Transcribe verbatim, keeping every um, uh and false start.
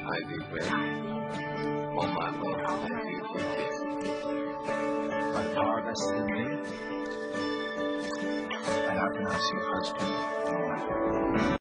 I thee wed. O my love, I thee forget. By the power vested in me, I now pronounce you husband and wife.